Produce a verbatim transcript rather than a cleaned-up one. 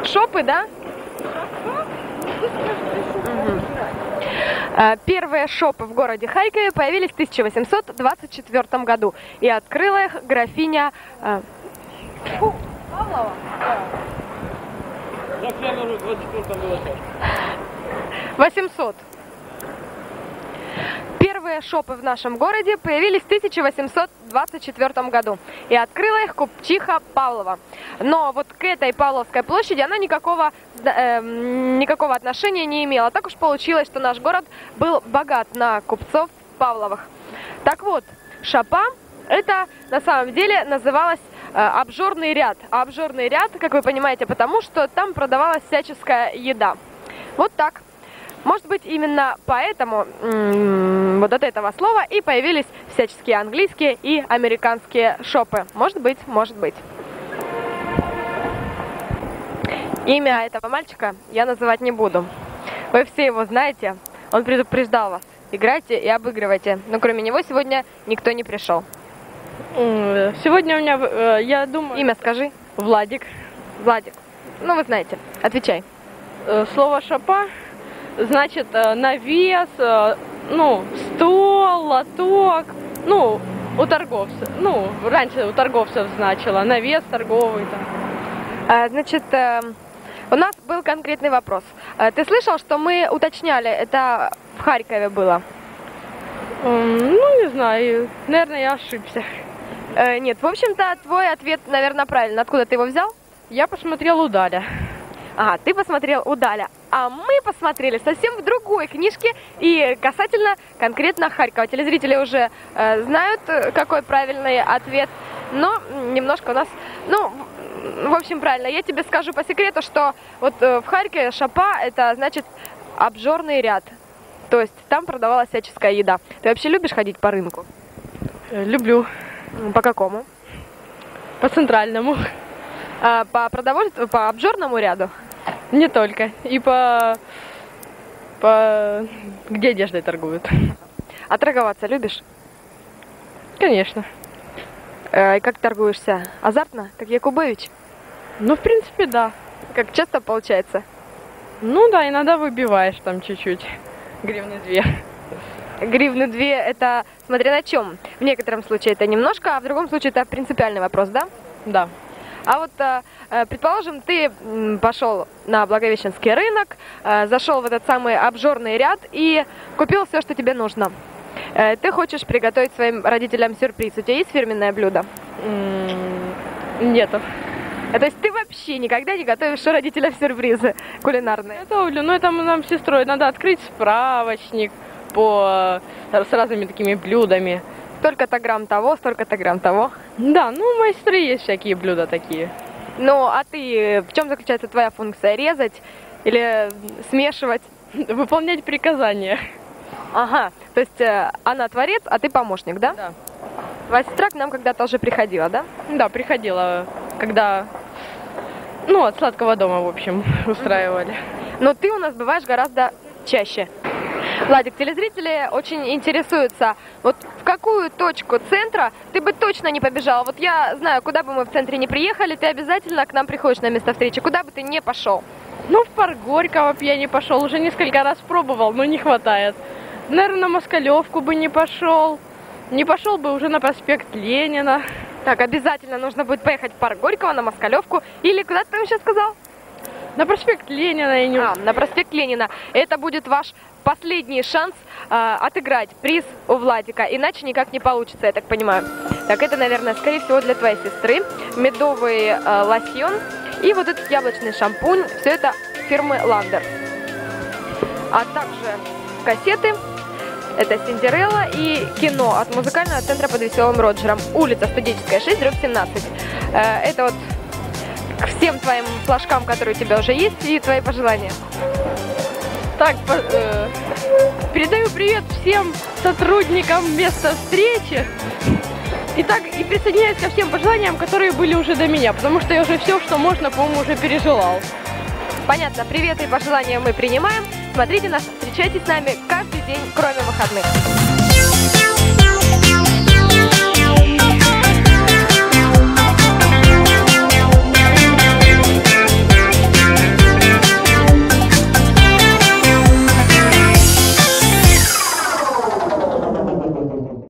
Шопы, да? Угу. Первые шопы в городе Харькове появились в тысяча восемьсот двадцать четвёртом году. И открыла их графиня э... Фу, Павлова. восемьсот. Первые шопы в нашем городе появились в тысяча восемьсот двадцать четвёртом году. И открыла их купчиха Павлова. Но вот к этой Павловской площади она никакого, э, никакого отношения не имела. Так уж получилось, что наш город был богат на купцов Павловых. Так вот, шопа это на самом деле называлось э, обжорный ряд. А обжорный ряд, как вы понимаете, потому что там продавалась всяческая еда. Вот так. Может быть, именно поэтому м-м, вот от этого слова и появились всяческие английские и американские шопы. Может быть, может быть. Имя этого мальчика я называть не буду. Вы все его знаете. Он предупреждал вас. Играйте и обыгрывайте. Но кроме него сегодня никто не пришел. Сегодня у меня, я думаю... Имя скажи. Владик. Владик. Ну, вы знаете. Отвечай. Слово шопа значит навес, ну, стол, лоток, ну, у торговцев. Ну, раньше у торговцев значило навес торговый. Там. А, значит, э, у нас был конкретный вопрос. Ты слышал, что мы уточняли, это в Харькове было? Ну, не знаю. Наверное, я ошибся. Э, нет, в общем-то, твой ответ, наверное, правильно. Откуда ты его взял? Я посмотрел у Даля. Ага, ты посмотрел у Даля. А мы посмотрели совсем в другой книжке и касательно конкретно Харькова. Телезрители уже э, знают, какой правильный ответ, но немножко у нас, ну, в общем, правильно. Я тебе скажу по секрету, что вот э, в Харькове шопа это значит обжорный ряд. То есть там продавалась всяческая еда. Ты вообще любишь ходить по рынку? Люблю. По какому? По центральному. А, по продовольствию, по обжорному ряду? Не только. И по... по... где одеждой торгуют. А торговаться любишь? Конечно. Э, и как торгуешься? Азартно? Как Якубович? Ну, в принципе, да. Как часто получается? Ну да, иногда выбиваешь там чуть-чуть. Гривны две. Гривны две это смотря на чем. В некотором случае это немножко, а в другом случае это принципиальный вопрос, да? Да. А вот, предположим, ты пошел на Благовещенский рынок, зашел в этот самый обжорный ряд и купил все, что тебе нужно. Ты хочешь приготовить своим родителям сюрприз. У тебя есть фирменное блюдо? Нету. То есть ты вообще никогда не готовишь родителям сюрпризы кулинарные? Готовлю, но это нам с сестрой надо открыть справочник по с разными такими блюдами. Столько-то грамм того, столько-то грамм того. Да, ну у моей сестры есть всякие блюда такие. Ну, а ты, в чем заключается твоя функция? Резать или смешивать? Выполнять приказания. Ага, то есть э, она творец, а ты помощник, да? Да. Твоя сестра к нам когда-то уже приходила, да? Да, приходила, когда, ну, от сладкого дома, в общем, устраивали. Но ты у нас бываешь гораздо чаще. Владик, телезрители очень интересуются, вот в какую точку центра ты бы точно не побежал? Вот я знаю, куда бы мы в центре не приехали, ты обязательно к нам приходишь на место встречи. Куда бы ты не пошел? Ну, в парк Горького б я не пошел, уже несколько раз пробовал, но не хватает. Наверное, на Москалевку бы не пошел. Не пошел бы уже на проспект Ленина. Так, обязательно нужно будет поехать в парк Горького, на Москалевку. Или куда ты там сейчас сказал? На проспект Ленина. Я не... А, на проспект Ленина. Это будет ваш последний шанс э, отыграть приз у Владика. Иначе никак не получится, я так понимаю. Так, это, наверное, скорее всего для твоей сестры. Медовый э, лосьон и вот этот яблочный шампунь. Все это фирмы Ландер. А также кассеты. Это Синдерелла и кино от музыкального центра под Веселым Роджером. Улица Студенческая, шесть, дробь семнадцать. Э, это вот к всем твоим флажкам, которые у тебя уже есть, и твои пожелания. Так, по, э, передаю привет всем сотрудникам места встречи. И так, и присоединяюсь ко всем пожеланиям, которые были уже до меня, потому что я уже все, что можно, по-моему, уже пережелал. Понятно, привет и пожелания мы принимаем. Смотрите нас, встречайтесь с нами каждый день, кроме выходных.